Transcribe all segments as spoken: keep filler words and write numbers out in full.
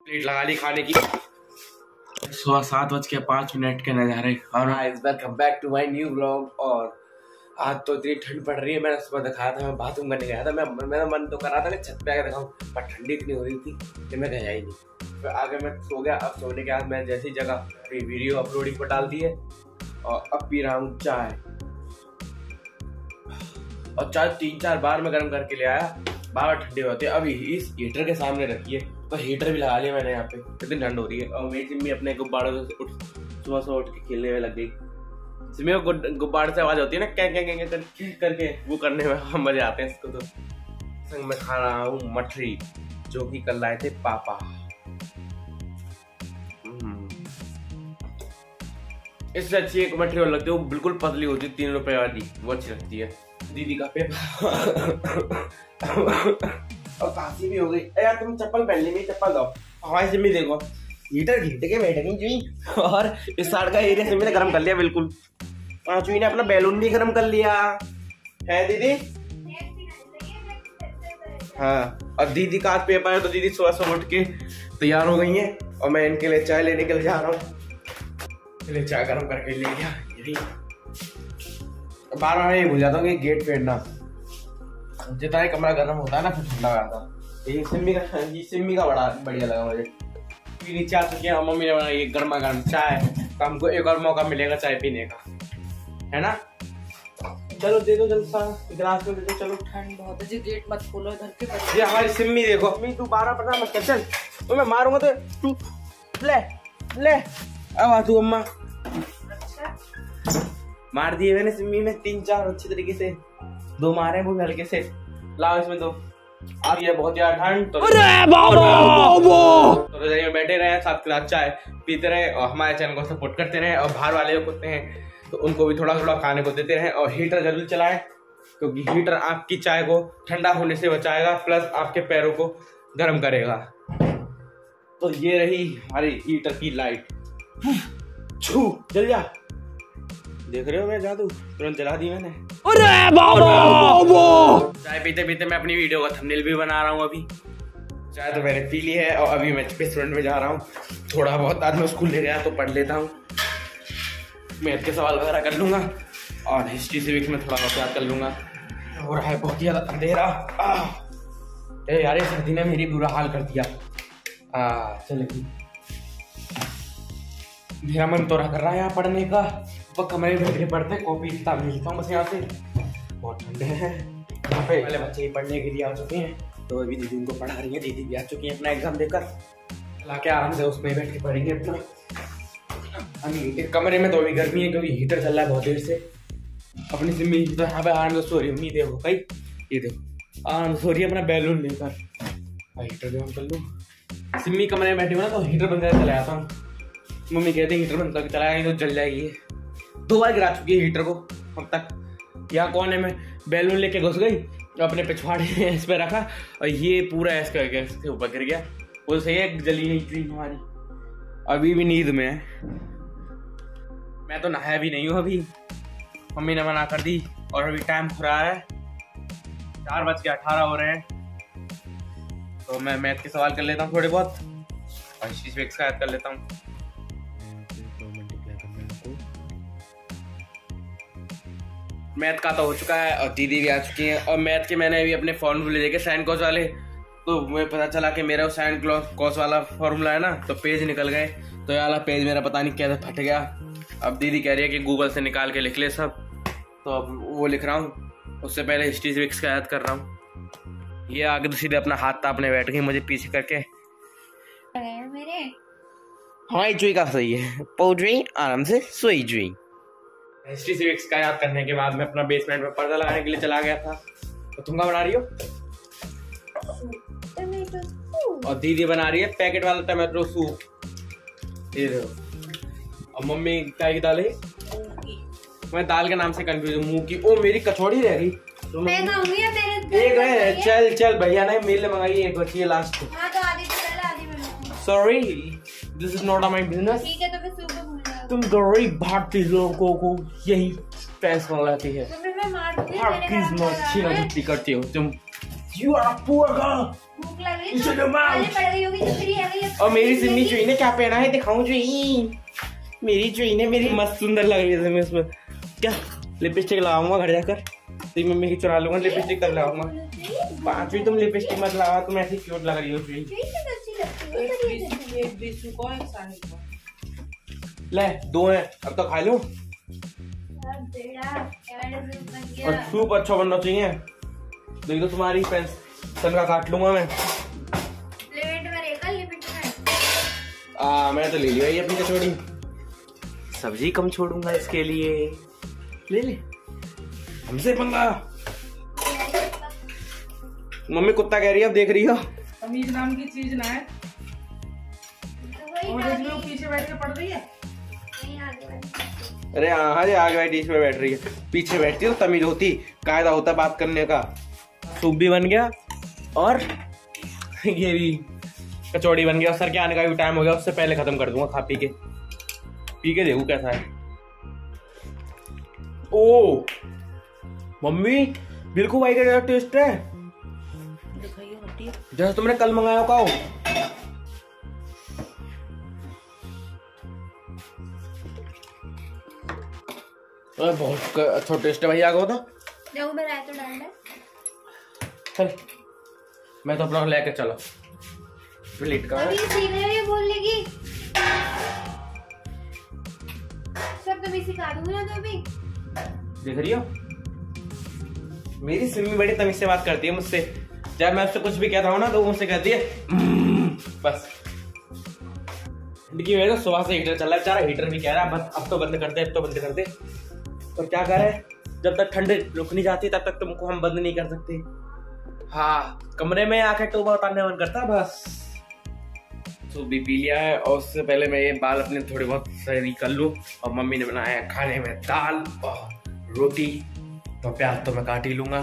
Plate लगा ली खाने की। सुबह सात बज के पाँच मिनट के नज़ारे। और इस बार come back to my new blog. और आज तो इतनी ठंड पड़ रही है, मैंने सुबह दिखाया था मैं बाथरूम करने गया था। मैं मेरा मन तो कर रहा था कि छत पे आकर दिखाऊं, पर ठंडी इतनी हो रही थी कि मैं गया ही नहीं। फिर आगे मैं सो गया। अब सोने के बाद मैं जैसी जगह अपनी वीडियो अपलोडिंग पर डाल दी है और अब पी रहा हूँ चाय। और चाय तीन चार बार मैं गर्म करके ले आया, बार बार ठंडी होती है। अभी इस हीटर के सामने रखी है, तो हीटर भी लगा लिया मैंने यहाँ पे, कितनी ठंड हो रही है। और मेरी सिम्मी अपने गुब्बारों से उठ सुबह सुबह उठ के खेलने में लग गई। सिम्मी को गुब्बारे से आवाज होती है ना, क्या क्या क्या करके करके वो करने में हम मजे आते हैं इसको। तो संग में खा रहा हूँ मठरी, जो कि कल लाए थे पापा। इससे अच्छी एक मठरी और लगती है, वो बिल्कुल पतली होती है, तीन रुपए वाली, वो अच्छी लगती है। दीदी का पेपर और काशी भी हो गई। यार तुम चप्पल पहन ली, मेरी चप्पल दो। हमारी सिम्मी देखो हीटर घीट के बैठ गई चुई, और इस साइड का एरिया सिम्मी ने गर्म कर लिया बिल्कुल। हाँ, चुई ने अपना बैलून भी गर्म कर लिया है दीदी। हाँ, और दीदी का आज पेपर है, तो दीदी सुबह सुबह उठ के तैयार हो गई है। और मैं इनके लिए चाय लेने के लिए जा रहा हूँ। चलिए चाय गर्म करके ले गया। यही बार बार ये भूल जाता हूँ कि गेट फेरना, जितना ही कमरा गर्म होता है ना फिर ठंडा हो जाता है। ये सिम्मी का ये सिम्मी का बड़ा बढ़िया लगा मुझे। नीचे आ चुके हैं और मम्मी ने बनाई गर्मा गर्म चाय, तो हमको एक और मौका मिलेगा चाय पीने का, है ना। चलो दे दो जल्दी सा गिलास में दे दो। चलो ठंड बहुत है जी, गेट मत खोलो इधर के। ये हमारी सिम्मी देखो, सिम्मी तू बारह पता मत कर, चल तो मैं मारूंगा तो तू ले ले। अब आ तू अम्मा। मार दिए मैंने सिम्मी में तीन चार अच्छी तरीके से, दो मारे वो हल्के से। लाओ इसमें दो। अब ये बहुत ज्यादा ठंड, तो रजाई में बैठे रहे, साथ के साथ चाय पीते रहे और हमारे चैनल को सपोर्ट करते रहे। और बाहर वाले जो कुत्ते हैं तो उनको भी थोड़ा थोड़ा खाने को देते रहे। और हीटर जरूर चलाएं, क्योंकि हीटर आपकी चाय को ठंडा होने से बचाएगा, प्लस आपके पैरों को गर्म करेगा। तो ये रही हमारी हीटर की लाइट। छू जल जा, देख रहे हो मैं जादू, तुरंत जला दी मैंने। अरे बाबा! चाय पीते पीते मैं अपनी वीडियो का थंबनेल भी बना रहा हूँ। अभी चाय तो मैंने पी ली है और अभी मैं रेस्टोरेंट में जा रहा हूँ। थोड़ा बहुत आज मैं स्कूल ले गया तो पढ़ लेता हूँ, मैथ के सवाल वगैरह कर लूंगा और हिस्ट्री सिविक्स में थोड़ा बहुत याद कर लूंगा। हो रहा है बहुत ज्यादा अंधेरा। अरे यार, सर्दी ने मेरी बुरा हाल कर दिया। आ, चलिए मेरा मन तो रहा कर रहा है यहाँ पढ़ने का, वो कमरे में बैठ के पढ़ते, कॉपी किताब मिलता हूँ बस यहाँ से। बहुत ठंडे हैं यहाँ पे, पहले बच्चे पढ़ने के लिए आ चुके हैं, तो अभी दीदी उनको पढ़ा रही है। दीदी भी आ चुकी है अपना एग्जाम देकर, लाके आराम से उसमें बैठ के पढ़ेंगे अपना। एक कमरे में तो अभी गर्मी है, क्योंकि हीटर चल रहा है बहुत देर से। अपनी सिम्मी तो यहाँ पे आराम से सो रही है। देखो भाई, ये देखो आराम से सो रही है अपना बैलून लेकर। हीटर भी ऑन कर लूँ। सिम्मी कमरे में बैठी हो ना, तो हीटर बंद करके चला जाता हूँ। मम्मी कहते हैं हीटर बंद करके चलाएंगे तो जल जाएगी। दो बार गिरा चुकी है हीटर को अब तक। यहाँ कोने में बैलून लेके घुस गई, अपने पिछवाड़े में इस पे रखा और ये पूरा ऐसे करके इसके ऊपर गिर गया। वो सही है, जली नहीं थी हमारी। अभी भी नींद में है, मैं तो नहाया भी नहीं हूँ अभी, मम्मी ने मना कर दी। और अभी टाइम हो रहा है चार बज के अठारह हो रहे हैं, तो मैं मैथ के सवाल कर लेता हूँ थोड़े बहुत और हिस्ट्री सिविक्स का याद कर लेता हूँ। मैथ का तो हो चुका है और दीदी भी आ चुकी है। और मैथ के मैंने अभी अपने फॉर्मूले देखे साइन कॉस वाले, तो मुझे पता चला कि मेरा साइन कॉस वाला फॉर्मूला है ना, तो पेज निकल गए। तो ये वाला पेज मेरा पता नहीं कैसे फट गया। अब दीदी कह रही है कि गूगल से निकाल के लिख ले सब, तो अब वो लिख रहा हूँ। उससे पहले हिस्ट्री सिविक्स का याद कर रहा हूँ। ये आगे तो सीधे अपना हाथ तापने बैठ गई मुझे पीछे करके। मेरे हमारी जुई का सही है, पोजुई आराम से सोई जुई। हिस्ट्री सिविक्स का याद करने के बाद मैं अपना बेसमेंट में पर्दा लगाने के लिए चला गया था। तो तुम क्या बना रही हो? और दीदी बना रही है पैकेट वाला टमाटो सूप। ये देखो। और मम्मी क्या की दाल है? मैं दाल के नाम से कंफ्यूज हूँ। मुंह की। ओ मेरी कचौड़ी रह गई। तो मैं खाऊंगी या तेरे एक है। चल चल भैया ने मेरे लिए मंगाई, एक बची है लास्ट। हां तो आधी तो पहले आधी मैंने। Sorry, this is not my business. ठीक है तो फिर सूप भूल जाओ। तुम गरीब भारतीय लोगों को यही फैसला लेती है। तो फिर मैं मार दूंगी। हर चीज में अच्छी नजर करती हो तुम। You are poor girl. भूख लग रही है तो पहले पड़ गई होगी, दूसरी आ गई। और मेरी सिमी चुई ने क्या पहना है दिखाऊं? चुई मेरी चुई ने मेरी मस्त सुंदर लग रही है। इसमें क्या लिपस्टिक लगाऊंगा घर जाकर, तो मम्मी की चुरा लूंगा लिपस्टिक तब लगाऊंगा। पांचवी तुम लिपस्टिक मत लगाओ, तुम ऐसी क्यूट लग रही हो। चुई ले दो है अब तो खा लो। और सूप अच्छा बनना चाहिए। देखो तुम्हारी पेंशन का काट लूंगा मैं। आ, मैं तो ले लिया ये अपनी कचौड़ी। सब्जी कम छोड़ूंगा इसके लिए। ले ले हमसे पंगा। मम्मी कुत्ता कह रही है, अब देख रही हो। तमीज नाम की चीज ना है। और पीछे बैठ के पढ़ रही है। अरे हाँ जी आगे बैठी इसमें बैठ रही है, पीछे बैठती तो तमीज होती, कायदा होता बात करने का। सूप भी बन गया और ये भी कचौड़ी बन गया। सर के आने का भी टाइम हो गया, उससे पहले खत्म कर दूंगा खा पी के। पी के देखूं कैसा है। ओ मम्मी बिल्कुल भाई का टेस्ट है जैसे तुमने कल मंगाया खाओ। बहुत अच्छा टेस्ट है भैया को तो। जाऊं मैं रायता डालना। चल मैं तो अपना लेके चला प्लेट का। अभी सीने में बोलने की सब तो मैं सिखा दूंगी ना। तो अभी देख रही हो मेरी सिमी बड़ी तमीज से बात करती है मुझसे। जब मैं उससे कुछ भी कहता हूँ ना तो वो मुझसे कहती है बस। देखिए वजह सुबह से हीटर चल रहा है, बेचारा हीटर भी कह रहा है बस अब तो बंद कर दे, अब तो बंद कर दे। तो क्या कर रहे, जब तक ठंड रुक नहीं जाती तब तक तुमको हम बंद नहीं कर सकते। हाँ कमरे में आके टोबा उतारने मन करता बस। तो भी पी लिया है और उससे पहले मैं ये बाल अपने थोड़े बहुत सही कर लूँ। और मम्मी ने बनाया है खाने में दाल और रोटी, तो प्याज तो मैं काट ही लूंगा।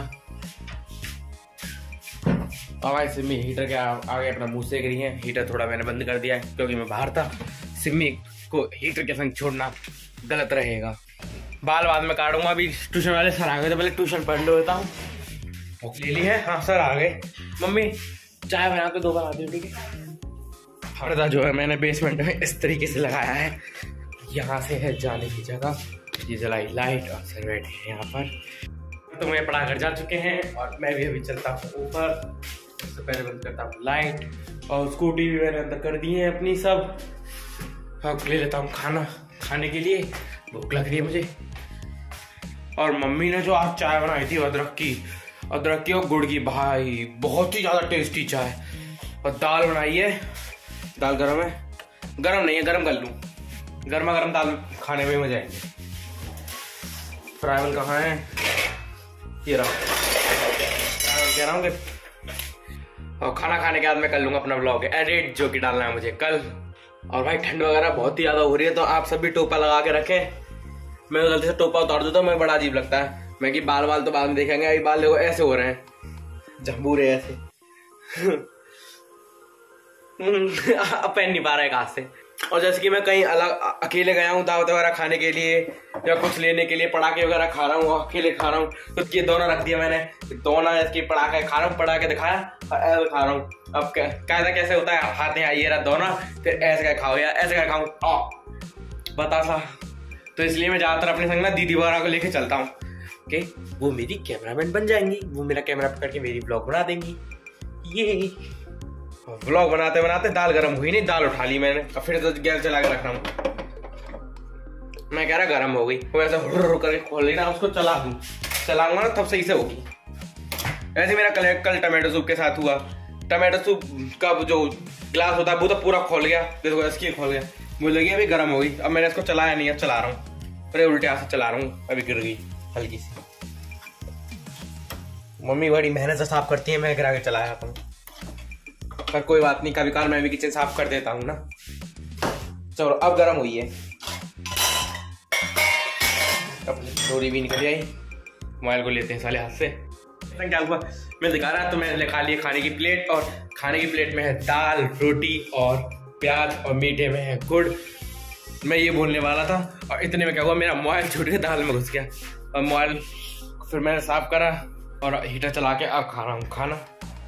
और सिमी हीटर के आगे अपना मुंह सेक रही है। हीटर थोड़ा मैंने बंद कर दिया है क्योंकि मैं बाहर था। सिमी को हीटर के संग छोड़ना गलत रहेगा। बाल बाद में काटूंगा, अभी ट्यूशन वाले सर आ गए तो पहले ट्यूशन पढ़ लेता हूँ। ले ली है, हाँ सर आ गए। मम्मी चाय बना के दो बार आती है ठीक है। पर्दा जो है मैंने बेसमेंट में इस तरीके से लगाया है, यहाँ से है जाने की जगह। ये जलाई लाइट और सर बैठे हैं यहाँ पर। तो मैं पढ़ा कर जा चुके हैं और मैं भी अभी चलता हूँ ऊपर। सबसे पहले बंद करता हूँ लाइट और स्कूटी भी मैंने अंदर कर दी है अपनी सब। अब ले लेता हूँ खाना खाने के लिए, भूख लग रही है मुझे। और मम्मी ने जो आज चाय बनाई थी अदरक की अदरक की और गुड़ की, भाई बहुत ही ज़्यादा टेस्टी चाय। और दाल बनाई है, दाल गरम है, गरम नहीं है गरम कर लूँ। गर्मा गर्म दाल खाने में मजा आएंगे। फ्राइवल कहाँ है, ये रहा फ्राइवल कह रहा हूँ कि। और खाना खाने के बाद मैं कर लूँगा अपना ब्लॉग एडिट जो कि डालना है मुझे कल। और भाई ठंड वगैरह बहुत ही ज़्यादा हो रही है तो आप सब भी टोपा लगा के रखें। मैं तो गलती से टोपा उतार दूँ तो मैं बड़ा अजीब लगता है। मैं कि बाल बाल तो बाद में देखेंगे, अभी बाल देखो ऐसे हो रहे हैं जम्बूरे ऐसे। अब पहन नहीं पा रहा है हाथ से। और जैसे कि मैं कहीं अलग अकेले गया हूँ दावत वगैरह खाने के लिए या कुछ लेने के लिए, पटाखे वगैरह खा रहा हूँ अकेले खा रहा हूँ, तो ये दोनों रख दिया मैंने। दोनों इसकी पटाखे खा रहा हूँ, पटाखे दिखाया और ऐसे खा रहा हूँ। अब कैसा कैसे होता है, हाथ यहाँ ये रहा दोनों, फिर ऐसे क्या खाओ या ऐसे क्या खाऊँ बता सा। तो इसलिए मैं ज्यादातर अपने संग ना दीदी वगैरह को लेके चलता हूँ कि वो मेरी कैमरामैन बन जाएंगी, वो मेरा कैमरा पकड़ के मेरी ब्लॉग बना देंगी। ये व्लॉग बनाते बनाते दाल गर्म हुई नहीं, दाल उठा ली मैंने और फिर तो गैस जला के रख रहा हूँ। मैं कह रहा गर्म हो गई, वो ऐसा हुर्र करके खोल ली ना, उसको चला दूँ चलाऊंगा ना तब सही से होगी। ऐसे मेरा कल कल टमाटो सूप के साथ हुआ। टमाटो सूप का जो ग्लास होता है वो तो पूरा खोल गया, देखो इसकी खोल गया, मुझे लगी अभी गर्म हो गई। अब मैंने इसको चलाया नहीं, अब चला रहा हूँ, अरे उल्टे हाथ से चला रहा हूँ, अभी गिर गई हल्की सी। मम्मी बड़ी मेहनत से साफ करती है, मैं गिरा के चलाया था। पर कोई बात नहीं, कभी कभार मैं भी किचन साफ कर देता हूँ ना। चलो अब गर्म हुई है, अब डोरी भी निकल आई। मोबाइल को लेते हैं साले हाथ से। क्या हुआ मैं दिखा रहा तो मैंने खा लिया खाने की प्लेट, और खाने की प्लेट में है दाल रोटी और प्याज और मीठे में है गुड़। मैं ये बोलने वाला था और इतने में क्या हुआ, मेरा मोबाइल छूट के दाल में घुस गया। और मोबाइल फिर मैंने साफ करा और हीटर चला के अब खा रहा हूँ खाना।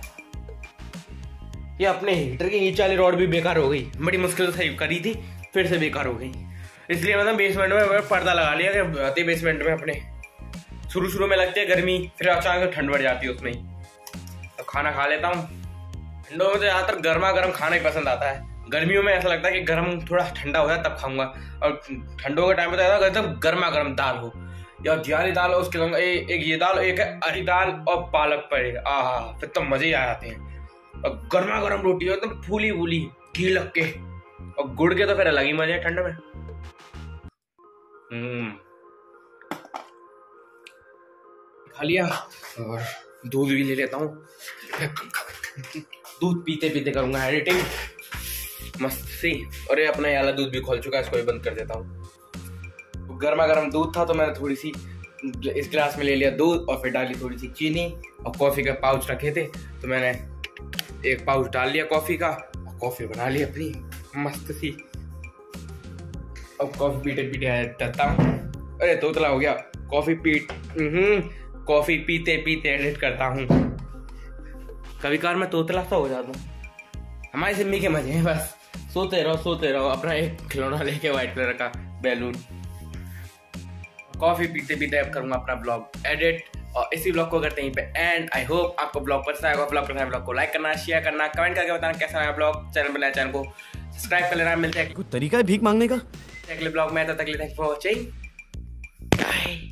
ये अपने हीटर की नीचे वाली रॉड भी बेकार हो गई, बड़ी मुश्किल से करी थी, फिर से बेकार हो गई। इसलिए मतलब बेसमेंट में पर्दा लगा लिया कि आते बेसमेंट में अपने शुरू शुरू में लगती है गर्मी, फिर अचानक ठंड बढ़ जाती है उसमें। तो खाना खा लेता हूँ। ठंडों में तो ज़्यादातर गर्मा गर्म खाना ही पसंद आता है। गर्मियों में ऐसा लगता है कि गर्म थोड़ा ठंडा हो जाए तब खाऊंगा, और ठंडों के टाइम पे तो एकदम गर्मा गर्म दाल हो या जियाली दाल हो, उसके ए, एक ये दाल, एक है अरहर दाल और पालक पड़े, आहा फिर तो मजे ही आ जाते हैं। और गर्मा गर्म रोटी हो एकदम फूली फूली घी लग के, और गुड़ के तो फिर अलग ही मजे है ठंड में। हम्म खा लिया और दूध भी ले लेता हूँ। दूध पीते पीते करूंगा एडिटिंग मस्त सी। और ये अपना वाला दूध भी खोल चुका है, इसको भी बंद कर देता हूँ। गर्मा गर्म दूध था तो मैंने थोड़ी सी इस गिलास में ले लिया दूध और फिर डाली थोड़ी सी चीनी, और कॉफी के पाउच रखे थे तो मैंने एक पाउच डाल लिया कॉफी का, और कॉफी बना ली अपनी मस्त सी। अब कॉफी पीते पीते करता हूँ। अरे तोतला हो गया। कॉफी पीट कॉफी पीते पीते एडिट करता हूँ। कभी कभार मैं तोतला सा हो जाता हूँ। हमारी सिम्मी के मजे हैं बस, सोते रहो सोते रहो। अपना एक खिलौना लेके व्हाइट कलर का बैलून। कॉफी पीते पीते अब करूंगा अपना ब्लॉग एडिट, और इसी ब्लॉग को करते हैं पे एंड। आई होप आपको ब्लॉग पसंद आएगा। ब्लॉग पसंद आए ब्लॉग को लाइक करना, शेयर करना, कमेंट करके बताना कैसा लगा ब्लॉग। चैनल पर नया चैनल को सब्सक्राइब कर लेना। मिलते हैं कोई तरीका है भीख मांगने का अगले ब्लॉग में। तब तक के लिए थैंक फॉर वॉचिंग। बाय।